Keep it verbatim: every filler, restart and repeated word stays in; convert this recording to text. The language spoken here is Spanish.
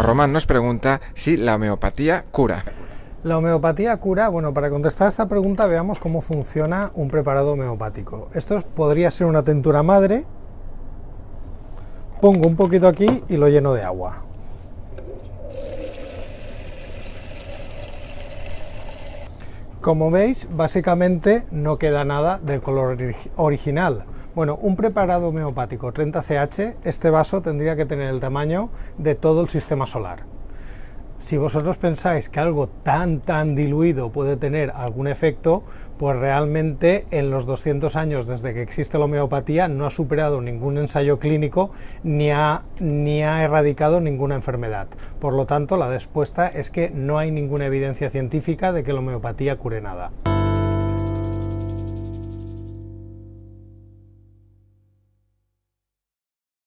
Román nos pregunta si la homeopatía cura. ¿La homeopatía cura? Bueno, para contestar a esta pregunta veamos cómo funciona un preparado homeopático. Esto podría ser una tentura madre. Pongo un poquito aquí y lo lleno de agua. Como veis, básicamente no queda nada del color original. Bueno, un preparado homeopático treinta C H, este vaso tendría que tener el tamaño de todo el sistema solar. Si vosotros pensáis que algo tan tan diluido puede tener algún efecto, pues realmente en los doscientos años desde que existe la homeopatía no ha superado ningún ensayo clínico ni ha, ni ha erradicado ninguna enfermedad. Por lo tanto, la respuesta es que no hay ninguna evidencia científica de que la homeopatía cure nada.